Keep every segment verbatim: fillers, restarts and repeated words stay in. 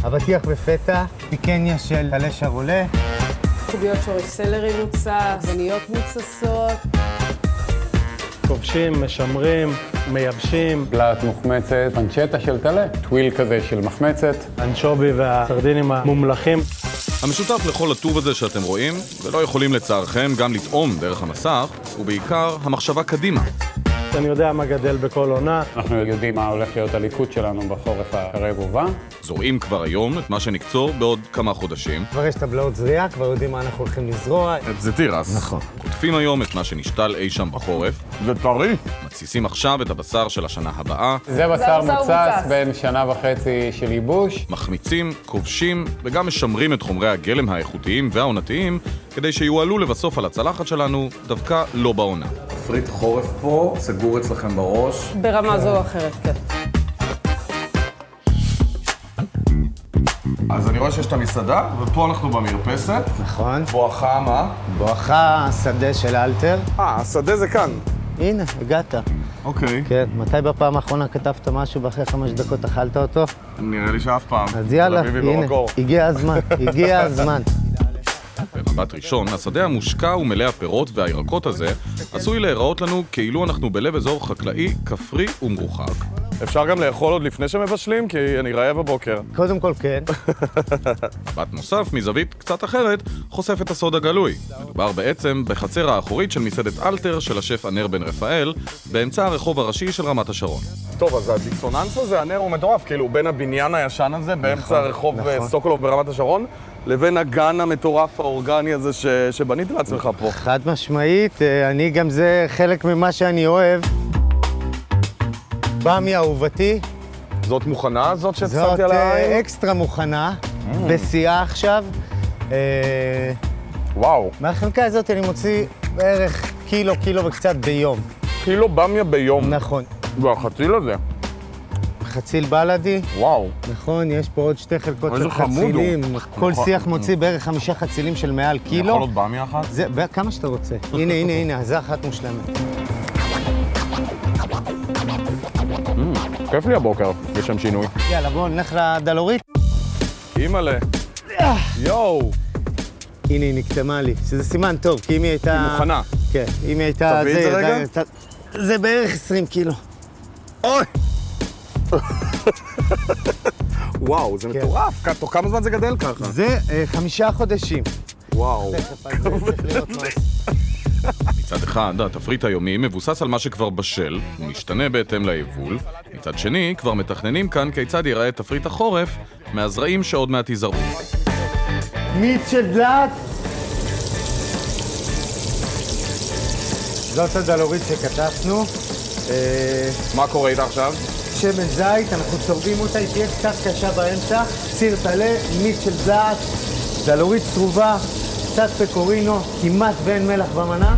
אבטיח בפטה, פיקניה של טלה שרולה. קוביות שורש סלרי מוצס, עגבניות מוצסות. כובשים, משמרים, מייבשים. בלעת מוחמצת, פנצ'טה של טלה, טוויל כזה של מחמצת. אנשובי והסרדינים המומלחים. המשותף לכל הטוב הזה שאתם רואים, ולא יכולים לצערכם גם לטעום דרך המסך, ובעיקר המחשבה קדימה. אני יודע מה גדל בכל עונה. אנחנו יודעים מה הולך להיות הליקוט שלנו בחורף הקרב ובא. זורעים כבר היום את מה שנקצור בעוד כמה חודשים. כבר יש טבלאות זריעה, כבר יודעים מה אנחנו הולכים לזרוע. זה תירס. נכון. קוטפים היום את מה שנשתל אי שם בחורף. זה טרי. מתסיסים עכשיו את הבשר של השנה הבאה. זה בשר מוצס בין שנה וחצי של ייבוש. מחמיצים, כובשים, וגם משמרים את חומרי הגלם האיכותיים והעונתיים, כדי שיועלו לבסוף על הצלחת שלנו, דווקא לא בעונה. תפריט חורף פה, סגור אצלכם בראש. ברמה זו או אחרת, כן. אז אני רואה שיש את המסעדה, ופה אנחנו במרפסת. נכון. בואכה מה? בואכה השדה של אלתר. אה, השדה זה כאן. הנה, הגעת. אוקיי. כן, מתי בפעם האחרונה כתבת משהו ואחרי חמש דקות אכלת אותו? נראה לי שאף פעם. אז יאללה, הנה, הגיע הזמן, הגיע הזמן. במבט ראשון, השדה המושקע ומלא הפירות והירקות הזה עשוי להיראות לנו כאילו אנחנו בלב אזור חקלאי, כפרי ומרוחק. אפשר גם לאכול עוד לפני שמבשלים, כי אני רעב בבוקר. קודם כל כן. מבט נוסף, מזווית קצת אחרת, חושף את הסוד הגלוי. מדובר בעצם בחצר האחורית של מסעדת אלתר של השף ענר בן רפאל, באמצע הרחוב הראשי של רמת השרון. טוב, אז הדיסוננס הזה, ענר הוא מטורף, כאילו בין הבניין הישן הזה, באמצע הרחוב סוקולוב ברמת השרון, לבין הגן המטורף האורגני הזה ש... שבנית לעצמך פה. חד משמעית, אני גם זה חלק ממה שאני אוהב. במיה אהובתי. זאת מוכנה, זאת שצפתי זאת על העין? זאת אקסטרה מוכנה, mm. בשיאה עכשיו. וואו. מהחלקה הזאת אני מוציא בערך קילו, קילו וקצת ביום. קילו במיה ביום. נכון. והחציל הזה. חציל בלדי. וואו. נכון, יש פה עוד שתי חלקות של חצילים. חמוד הוא. כל שיח מוציא בערך חמישה חצילים של מעל קילו. אני יכול עוד במיה אחת? זה, כמה שאתה רוצה. הנה, הנה, הנה, זה אחת מושלמת. כיף לי הבוקר, יש שם שינוי. יאללה, בואו נלך לדלורית. אימא'לה. יואו. הנה, היא נקטמה לי, שזה סימן טוב, כי אם היא הייתה... היא מוכנה. כן, אם היא הייתה... תביא את זה רגע? זה בערך עשרים קילו. אוי! וואו, זה מטורף. תוך כמה זמן זה גדל ככה? זה חמישה חודשים. וואו. מצד מצד אחד, התפריט היומי מבוסס על מה שכבר בשל, הוא משתנה בהתאם ליבול. מצד שני, כבר מתכננים כאן כיצד ייראה תפריט החורף מהזרעים שעוד מעט ייזרעו. מיץ של דלעת. זאת הדלורית שכתבנו. מה קורה איתה עכשיו? שמן זית, אנחנו צורבים אותה, היא תהיה קצת קשה באמצע. סיר טלה, מיץ של דלעת, דלורית צרובה, קצת פקורינו, כמעט ואין מלח במנה.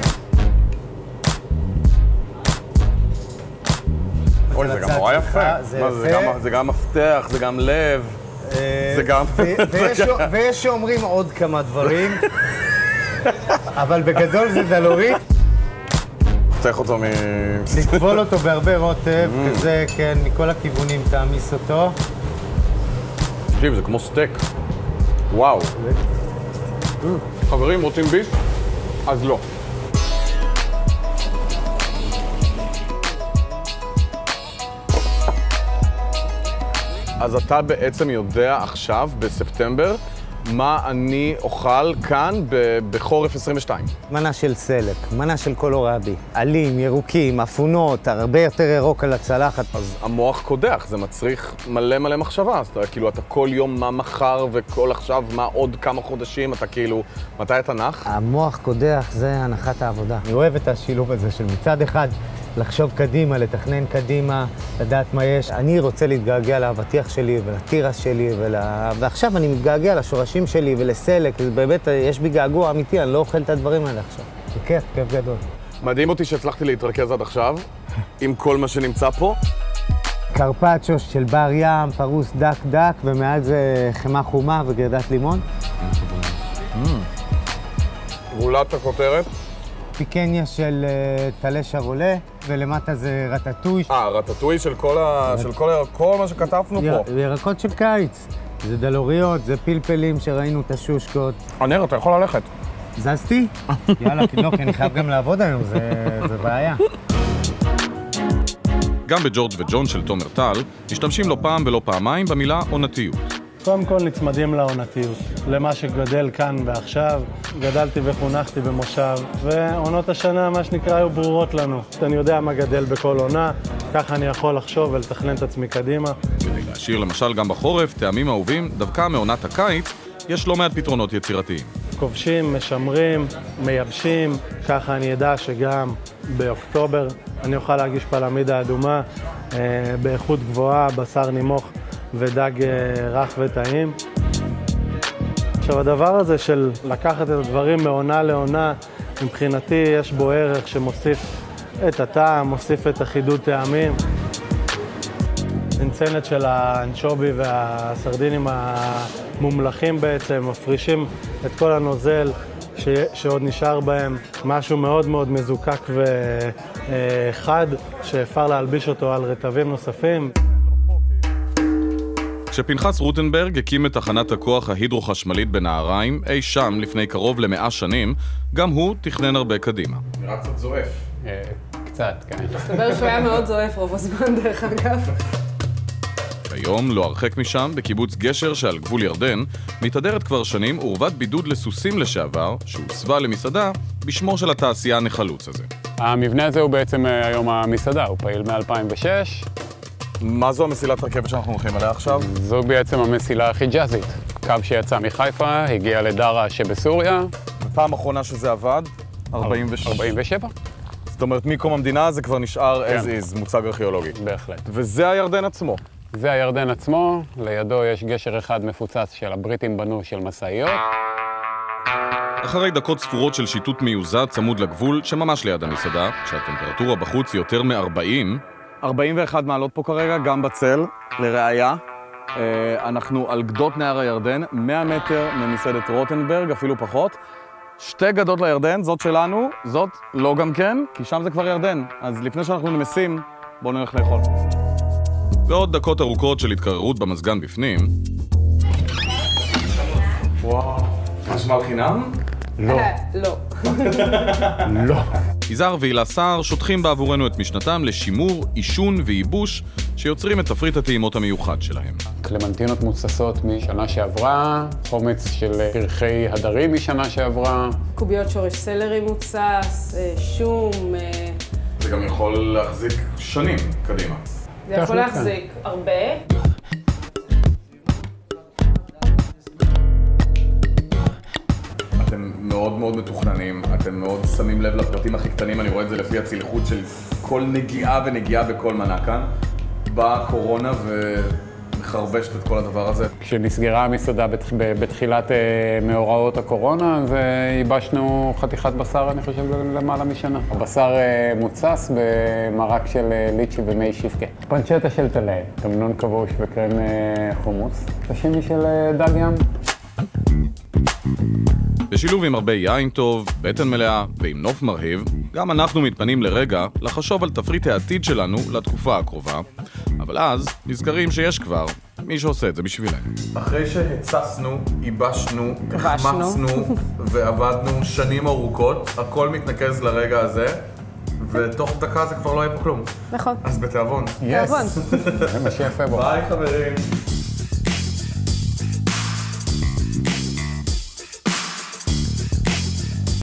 אוי, זה גם נורא יפה. זה גם מפתח, זה גם לב, זה גם... ויש שאומרים עוד כמה דברים, אבל בגדול זה דלורית. צריך אותו מ... לקבול אותו בהרבה רוטב, כזה, כן, מכל הכיוונים תעמיס אותו. תקשיב, זה כמו סטייק. וואו. חברים, רוצים ביס? אז לא. אז אתה בעצם יודע עכשיו, בספטמבר, מה אני אוכל כאן בחורף עשרים ושתיים. מנה של סלק, מנה של קולורבי, עלים, ירוקים, אפונות, הרבה יותר ירוק על הצלחת. אז המוח קודח, זה מצריך מלא מלא מחשבה. אז אתה כאילו, אתה כל יום מה מחר וכל עכשיו מה עוד כמה חודשים, אתה כאילו, מתי אתה נח? המוח קודח זה הנחת העבודה. אני אוהב את השילוב הזה של מצד אחד, לחשוב קדימה, לתכנן קדימה, לדעת מה יש. אני רוצה להתגעגע לאבטיח שלי ולתירס שלי, ול... ועכשיו אני מתגעגע לשורשים שלי ולסלק. באמת, יש בי געגוע אמיתי, אני לא אוכל את הדברים האלה עכשיו. זה כיף, כיף גדול. מדהים אותי שהצלחתי להתרכז עד עכשיו, עם כל מה שנמצא פה. קרפצ'ו של בר ים, פרוס דק דק, ומעל זה חמה חומה וגרדת לימון. גולת הכותרת. פיקניה של טלה שרולה, ולמטה זה רטטוי. אה, רטטוי של כל ה... של כל ה... כל מה שכתבנו פה. ירקות של קיץ. זה דלוריות, זה פלפלים שראינו את השושקות. ענר, אתה יכול ללכת. זזתי? יאללה, לא, כי אני חייב גם לעבוד היום, זה, זה בעיה. גם בג'ורג' וג'ון של תומר טל, משתמשים לא פעם ולא פעמיים במילה עונתיות. קודם כל נצמדים לעונתיות, למה שגדל כאן ועכשיו. גדלתי וחונכתי במושב, ועונות השנה, מה שנקרא, היו ברורות לנו. אני יודע מה גדל בכל עונה, ככה אני יכול לחשוב ולתכנן את עצמי קדימה. כדי להשאיר למשל גם בחורף טעמים אהובים, דווקא מעונת הקיץ, יש לא מעט פתרונות יצירתיים. כובשים, משמרים, מייבשים, ככה אני ידע שגם באוקטובר אני אוכל להגיש פלמידה אדומה, אה, באיכות גבוהה, בשר נימוך ודג אה, רך וטעים. עכשיו, הדבר הזה של לקחת את הדברים מעונה לעונה, מבחינתי יש בו ערך שמוסיף את הטעם, מוסיף את החידוד טעמים. צנצנת של האנצ'ובי והסרדינים המומלחים בעצם, מפרישים את כל הנוזל ש... שעוד נשאר בהם, משהו מאוד מאוד מזוקק וחד, שאפשר להלביש אותו על רטבים נוספים. כשפנחס רוטנברג הקים את תחנת הכוח ההידרו-חשמלית בנהריים, אי שם לפני קרוב למאה שנים, גם הוא תכנן הרבה קדימה. נראה קצת זועף. קצת, כן. מסתבר שהוא היה מאוד זועף רוב הזמן, דרך אגב. היום, לא הרחק משם, בקיבוץ גשר שעל גבול ירדן, מתהדרת כבר שנים עורבת בידוד לסוסים לשעבר, שהוסבה למסעדה בשמו של התעשיין החלוץ הזה. המבנה הזה הוא בעצם היום המסעדה, הוא פעיל מ-אלפיים ושש. מה זו המסילת רכבת שאנחנו הולכים עליה עכשיו? זו בעצם המסילה החיג'אזית. קו שיצא מחיפה, הגיע לדרה שבסוריה. בפעם האחרונה שזה עבד? ארבעים ושבע. זאת אומרת, מקום המדינה זה כבר נשאר as is, מוצג ארכיאולוגי. בהחלט. וזה הירדן עצמו. זה הירדן עצמו, לידו יש גשר אחד מפוצץ של הבריטים בנו של מסעיות. אחרי דקות ספורות של שיטוט מיוזע צמוד לגבול, שממש ליד המסעדה, כשהטמפרטורה בחוץ יותר מ-ארבעים, ארבעים ואחת מעלות פה כרגע, גם בצל, לראיה. אנחנו על גדות נהר הירדן, מאה מטר ממסעדת רוטנברג, אפילו פחות. שתי גדות לירדן, זאת שלנו, זאת לא גם כן, כי שם זה כבר ירדן. אז לפני שאנחנו נמסים, בואו נלך לאכול. ועוד דקות ארוכות של התקררות במזגן בפנים. וואו, חשמל חינם? לא. לא. לא. יזהר והילה סער שוטחים בעבורנו את משנתם לשימור, עישון וייבוש שיוצרים את תפריט הטעימות המיוחד שלהם. קלמנטינות מוצסות משנה שעברה, חומץ של פרחי הדרים משנה שעברה. קוביות שורש סלרי מוצס, שום. זה גם יכול להחזיק שנים קדימה. זה יכול להחזיק הרבה. אתם מאוד מאוד מתוכננים, אתם מאוד שמים לב לפרטים הכי קטנים, אני רואה את זה לפי הצלחות של כל נגיעה ונגיעה בכל מנה כאן. באה קורונה ומחרבשת את כל הדבר הזה. כשנסגרה המסעדה בתח... בתחילת uh, מאורעות הקורונה, אז uh, ייבשנו חתיכת בשר, אני חושב, למעלה משנה. הבשר uh, מוצס במרק של uh, ליצ'י ומי שיפקה. פנצ'טה של טלה, תמנון כבוש וקרם uh, חומוס. סשימי של uh, דג ים. בשילוב עם הרבה יין טוב, בטן מלאה ועם נוף מרהיב, גם אנחנו מתפנים לרגע לחשוב על תפריט העתיד שלנו לתקופה הקרובה, אבל אז נזכרים שיש כבר מי שעושה את זה בשבילנו. אחרי שהצסנו, ייבשנו, החמצנו ועבדנו שנים ארוכות, הכל מתנקז לרגע הזה, ותוך דקה זה כבר לא יהיה פה כלום. נכון. אז בתיאבון. תיאבון. זה מה שיפה בו. ביי חברים.